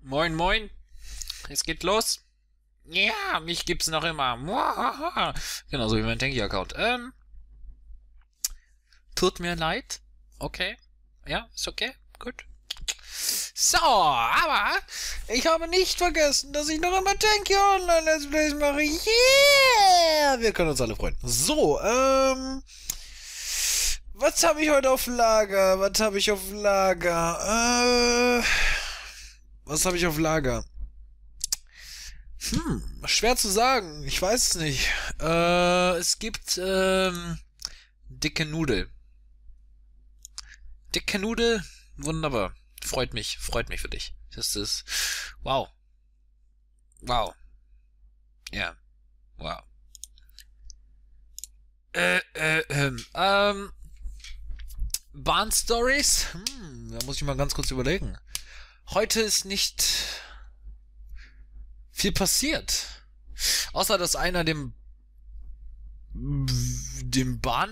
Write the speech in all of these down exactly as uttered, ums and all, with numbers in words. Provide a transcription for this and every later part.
Moin, moin. Es geht los. Ja, mich gibt's noch immer. Muahaha. Genauso wie mein Tanky-Account. Ähm, tut mir leid. Okay. Ja, ist okay. Gut. So, aber ich habe nicht vergessen, dass ich noch immer Tanky Online Let's Plays mache. Yeah! Wir können uns alle freuen. So, ähm... was habe ich heute auf Lager? Was habe ich auf Lager? Äh... Was habe ich auf Lager? Hm, schwer zu sagen. Ich weiß es nicht. Äh, es gibt, ähm, dicke Nudel. Dicke Nudel, wunderbar. Freut mich, freut mich für dich. Das ist, wow. Wow. Ja, wow. Äh, äh, ähm, ähm, Bahn-Stories? Hm, da muss ich mal ganz kurz überlegen. Heute ist nicht viel passiert. Außer, dass einer dem dem Bahn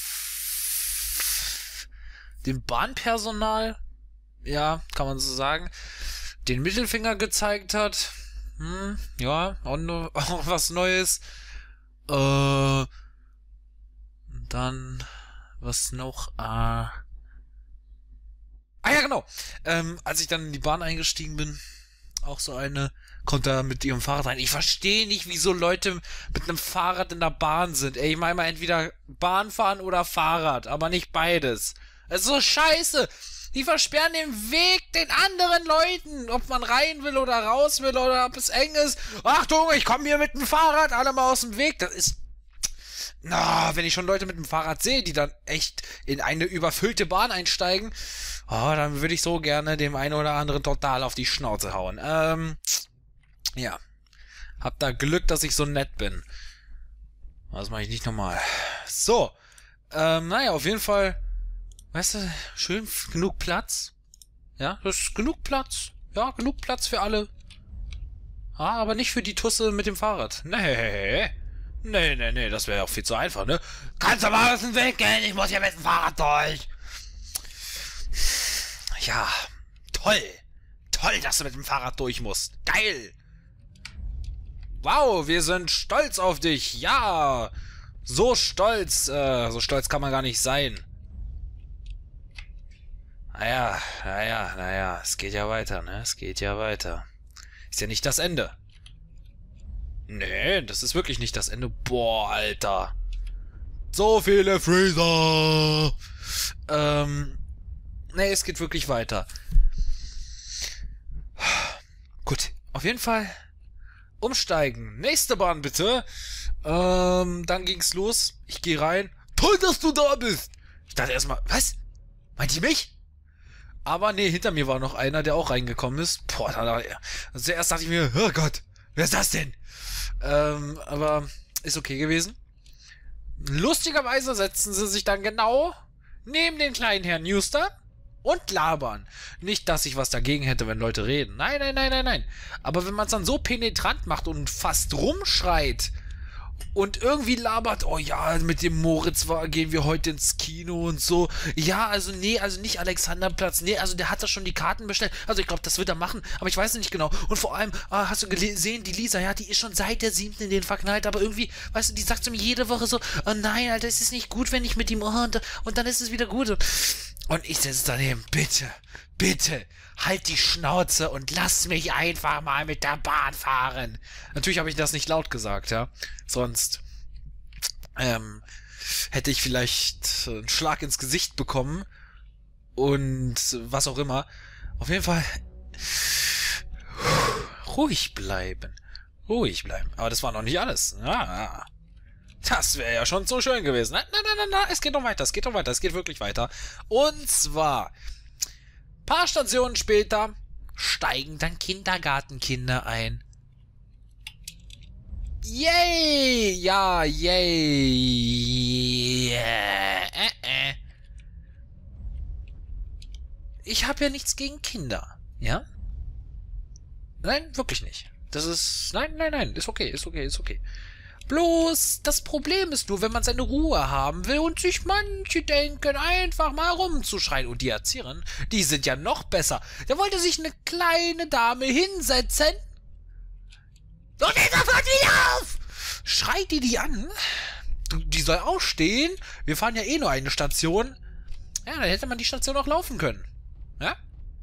dem Bahnpersonal, ja, kann man so sagen, den Mittelfinger gezeigt hat. Hm, ja, auch, no, auch was Neues. Äh, dann, was noch? Äh, Ah ja, genau. Ähm, als ich dann in die Bahn eingestiegen bin, auch so eine, kommt da mit ihrem Fahrrad rein. Ich verstehe nicht, wieso Leute mit einem Fahrrad in der Bahn sind. Ey, ich meine mal entweder Bahn fahren oder Fahrrad, aber nicht beides. Das ist so scheiße. Die versperren den Weg den anderen Leuten, ob man rein will oder raus will oder ob es eng ist. Achtung, ich komme hier mit dem Fahrrad, alle mal aus dem Weg. Das ist... Na, wenn ich schon Leute mit dem Fahrrad sehe, die dann echt in eine überfüllte Bahn einsteigen, oh, dann würde ich so gerne dem einen oder anderen total auf die Schnauze hauen. Ähm, ja. Hab da Glück, dass ich so nett bin. Das mache ich nicht nochmal. So. Ähm, naja, auf jeden Fall, weißt du, schön genug Platz. Ja, das ist genug Platz. Ja, genug Platz für alle. Ah, aber nicht für die Tusse mit dem Fahrrad. Nee. Nee, nee, nee, das wäre ja auch viel zu einfach, ne? Kannst du mal aus dem Weg gehen? Ich muss hier mit dem Fahrrad durch. Ja, toll. Toll, dass du mit dem Fahrrad durch musst. Geil. Wow, wir sind stolz auf dich. Ja, so stolz. Äh, so stolz kann man gar nicht sein. Naja, naja, naja, es geht ja weiter, ne? Es geht ja weiter. Ist ja nicht das Ende. Nee, das ist wirklich nicht das Ende. Boah, Alter. So viele Freezer. Ähm, nee, es geht wirklich weiter. Gut, auf jeden Fall umsteigen. Nächste Bahn, bitte. Ähm, dann ging's los. Ich gehe rein. Toll, dass du da bist. Ich dachte erstmal, was? Meint ihr mich? Aber nee, hinter mir war noch einer, der auch reingekommen ist. Boah, da, da, also zuerst dachte ich mir, oh Gott, wer ist das denn? Ähm, aber ist okay gewesen. Lustigerweise setzen sie sich dann genau neben den kleinen Herrn Newster und labern. Nicht, dass ich was dagegen hätte, wenn Leute reden. Nein, nein, nein, nein, nein. Aber wenn man es dann so penetrant macht und fast rumschreit und irgendwie labert, oh ja, mit dem Moritz war, gehen wir heute ins Kino und so. Ja, also nee, also nicht Alexanderplatz. Nee, also der hat da schon die Karten bestellt. Also ich glaube, das wird er machen, aber ich weiß nicht genau. Und vor allem, ah, hast du gesehen, die Lisa, ja, die ist schon seit der siebten in den verknallt, aber irgendwie, weißt du, die sagt zu mir jede Woche so, oh nein, Alter, es ist nicht gut, wenn ich mit ihm, oh, und, und dann ist es wieder gut. Und ich sitze daneben, bitte, bitte, halt die Schnauze und lass mich einfach mal mit der Bahn fahren. Natürlich habe ich das nicht laut gesagt, ja. Sonst ähm, hätte ich vielleicht einen Schlag ins Gesicht bekommen und was auch immer. Auf jeden Fall ruhig bleiben. Ruhig bleiben. Aber das war noch nicht alles. Ja, das wäre ja schon so schön gewesen. Nein, nein, nein, nein, nein, es geht noch weiter, es geht noch weiter, es geht wirklich weiter. Und zwar, paar Stationen später steigen dann Kindergartenkinder ein. Yay! Ja, yay! Äh, äh. Ich habe ja nichts gegen Kinder, ja? Nein, wirklich nicht. Das ist... Nein, nein, nein, ist okay, ist okay, ist okay. Bloß das Problem ist nur, wenn man seine Ruhe haben will und sich manche denken, einfach mal rumzuschreien. Und die Erzieherin, die sind ja noch besser. Da wollte sich eine kleine Dame hinsetzen. Und jetzt sofort wieder auf! Schreit die die an? Die soll aufstehen. Wir fahren ja eh nur eine Station. Ja, dann hätte man die Station auch laufen können. Ja?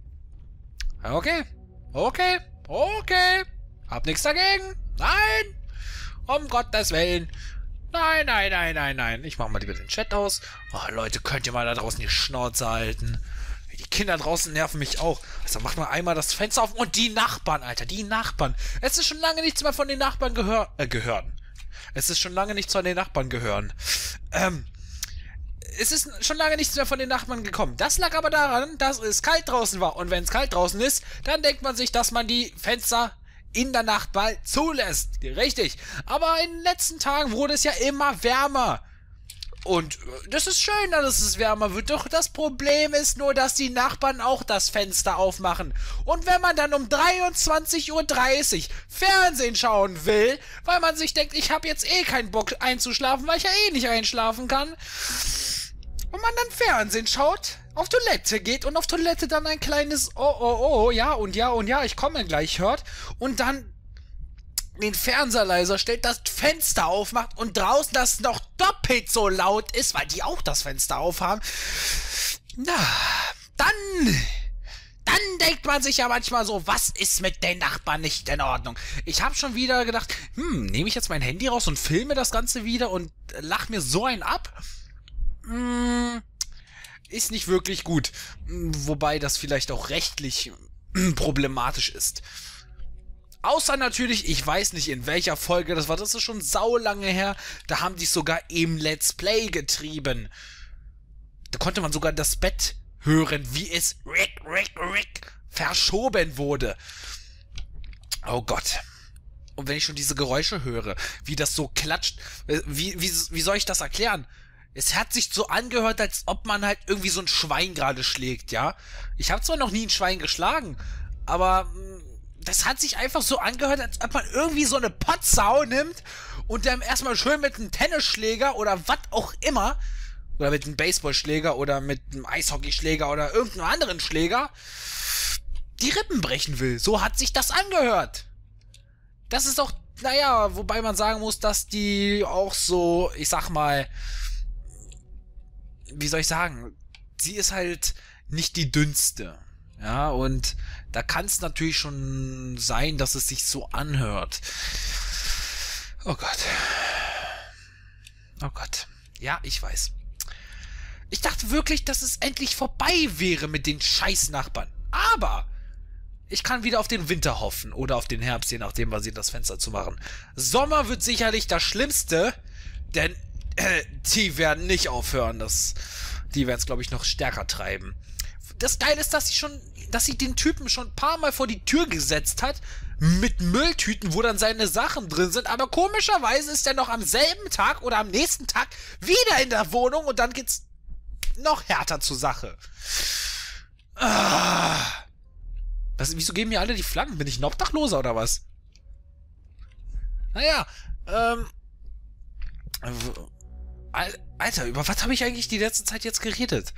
Okay. Okay. Okay. Hab nichts dagegen. Nein. Um Gottes Willen. Nein, nein, nein, nein, nein. Ich mach mal lieber den Chat aus. Oh, Leute, könnt ihr mal da draußen die Schnauze halten? Die Kinder draußen nerven mich auch. Also macht mal einmal das Fenster auf. Und die Nachbarn, Alter. Die Nachbarn. Es ist schon lange nichts mehr von den Nachbarn gehör äh, gehören. Es ist schon lange nichts von den Nachbarn gehören. Ähm... Es ist schon lange nichts mehr von den Nachbarn gekommen. Das lag aber daran, dass es kalt draußen war. Und wenn es kalt draußen ist, dann denkt man sich, dass man die Fenster in der Nacht bald zulässt. Richtig. Aber in den letzten Tagen wurde es ja immer wärmer. Und das ist schön, dass es wärmer wird. Doch das Problem ist nur, dass die Nachbarn auch das Fenster aufmachen. Und wenn man dann um dreiundzwanzig Uhr dreißig Fernsehen schauen will, weil man sich denkt, ich habe jetzt eh keinen Bock einzuschlafen, weil ich ja eh nicht einschlafen kann, und man dann Fernsehen schaut, auf Toilette geht und auf Toilette dann ein kleines Oh, oh, oh, ja und ja und ja, ich komme gleich hört und dann den Fernseher leiser stellt, das Fenster aufmacht und draußen das noch doppelt so laut ist, weil die auch das Fenster aufhaben, na, dann... Dann denkt man sich ja manchmal so, was ist mit den Nachbarn nicht in Ordnung? Ich habe schon wieder gedacht, hm, nehme ich jetzt mein Handy raus und filme das Ganze wieder und lach mir so einen ab? Hm, ist nicht wirklich gut. Wobei das vielleicht auch rechtlich problematisch ist. Außer natürlich, ich weiß nicht in welcher Folge das war, das ist schon saulange her, da haben die es sogar im Let's Play getrieben. Da konnte man sogar das Bett hören, wie es rick, rick, rick verschoben wurde. Oh Gott. Und wenn ich schon diese Geräusche höre, wie das so klatscht, wie, wie, wie soll ich das erklären? Es hat sich so angehört, als ob man halt irgendwie so ein Schwein gerade schlägt, ja? Ich habe zwar noch nie ein Schwein geschlagen, aber das hat sich einfach so angehört, als ob man irgendwie so eine Potsau nimmt und dann erstmal schön mit einem Tennisschläger oder was auch immer, oder mit einem Baseballschläger oder mit einem Eishockeyschläger oder irgendeinem anderen Schläger, die Rippen brechen will. So hat sich das angehört. Das ist auch, naja, wobei man sagen muss, dass die auch so, ich sag mal, wie soll ich sagen, sie ist halt nicht die dünnste. Ja, und da kann es natürlich schon sein, dass es sich so anhört. Oh Gott. Oh Gott. Ja, ich weiß. Ich dachte wirklich, dass es endlich vorbei wäre mit den Scheißnachbarn. Aber ich kann wieder auf den Winter hoffen oder auf den Herbst, je nachdem, was sie das Fenster zu machen. Sommer wird sicherlich das Schlimmste, denn äh, die werden nicht aufhören. Das, die werden es, glaube ich, noch stärker treiben. Das Geile ist, dass sie schon, dass sie den Typen schon ein paar Mal vor die Tür gesetzt hat mit Mülltüten, wo dann seine Sachen drin sind. Aber komischerweise ist er noch am selben Tag oder am nächsten Tag wieder in der Wohnung und dann geht's noch härter zur Sache. Ah. Was, wieso geben mir alle die Flaggen? Bin ich ein Obdachloser oder was? Naja, ähm... Alter, über was habe ich eigentlich die letzte Zeit jetzt geredet?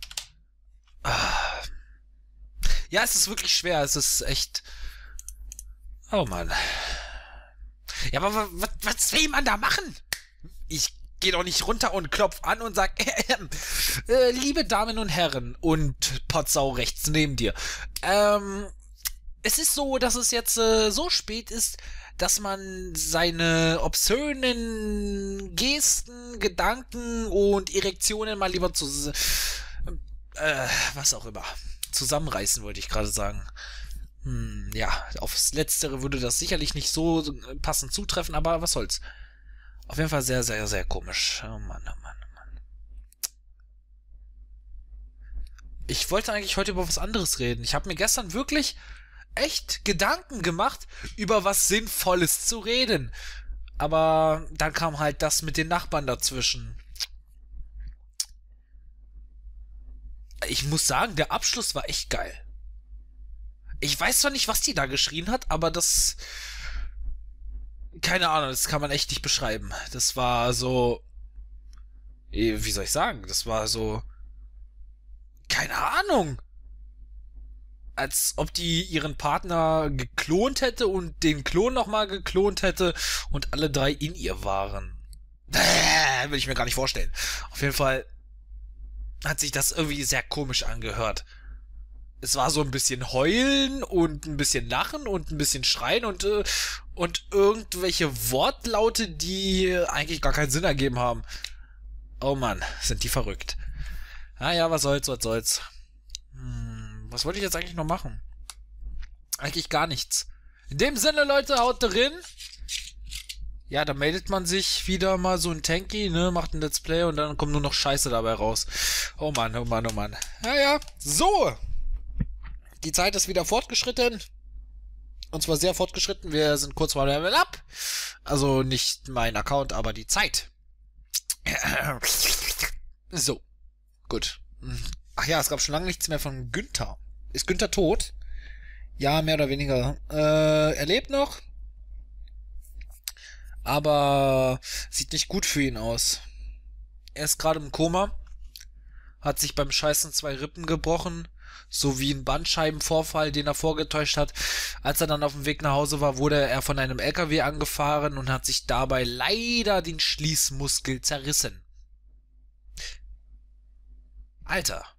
Ah. Ja, es ist wirklich schwer. Es ist echt... Oh Mann. Ja, aber was, was will man da machen? Ich gehe doch nicht runter und klopf an und sag, äh, äh, liebe Damen und Herren und Potsau rechts neben dir. Ähm, es ist so, dass es jetzt äh, so spät ist, dass man seine obszönen Gesten, Gedanken und Erektionen mal lieber zu... Äh, was auch immer. Zusammenreißen, wollte ich gerade sagen. Hm, ja, aufs Letztere würde das sicherlich nicht so passend zutreffen, aber was soll's. Auf jeden Fall sehr, sehr, sehr komisch. Oh Mann, oh Mann, oh Mann. Ich wollte eigentlich heute über was anderes reden. Ich habe mir gestern wirklich echt Gedanken gemacht, über was Sinnvolles zu reden. Aber dann kam halt das mit den Nachbarn dazwischen. Ich muss sagen, der Abschluss war echt geil. Ich weiß zwar nicht, was die da geschrien hat, aber das... keine Ahnung, das kann man echt nicht beschreiben. Das war so, eh, wie soll ich sagen, das war so, keine Ahnung. Als ob die ihren Partner geklont hätte und den Klon nochmal geklont hätte und alle drei in ihr waren. Bäh, will ich mir gar nicht vorstellen. Auf jeden Fall hat sich das irgendwie sehr komisch angehört. Es war so ein bisschen heulen und ein bisschen lachen und ein bisschen schreien und, äh, und irgendwelche Wortlaute, die eigentlich gar keinen Sinn ergeben haben. Oh Mann, sind die verrückt. Naja, was soll's, was soll's. Hm, was wollte ich jetzt eigentlich noch machen? Eigentlich gar nichts. In dem Sinne, Leute, haut drin. Ja, da meldet man sich wieder mal so ein Tanky, ne, macht ein Let's Play und dann kommt nur noch Scheiße dabei raus. Oh Mann, oh Mann, oh Mann. Naja, so. Die Zeit ist wieder fortgeschritten. Und zwar sehr fortgeschritten. Wir sind kurz vor Level Up. Also nicht mein Account, aber die Zeit. So. Gut. Ach ja, es gab schon lange nichts mehr von Günther. Ist Günther tot? Ja, mehr oder weniger. Äh, er lebt noch. Aber sieht nicht gut für ihn aus. Er ist gerade im Koma. Hat sich beim Scheißen zwei Rippen gebrochen. Sowie ein Bandscheibenvorfall, den er vorgetäuscht hat. Als er dann auf dem Weg nach Hause war, wurde er von einem L K W angefahren und hat sich dabei leider den Schließmuskel zerrissen. Alter.